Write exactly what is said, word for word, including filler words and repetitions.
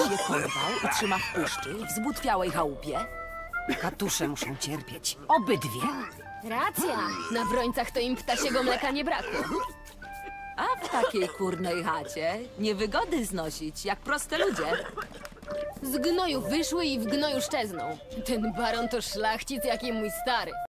je porwał i trzyma w puszczy, w zbutwiałej chałupie. Katusze muszą cierpieć. Obydwie. Racja. Na Wrońcach to im ptasiego mleka nie brakło. A w takiej kurnej chacie niewygody znosić, jak proste ludzie. Z gnoju wyszły i w gnoju szczezną. Ten baron to szlachcic jak i mój stary.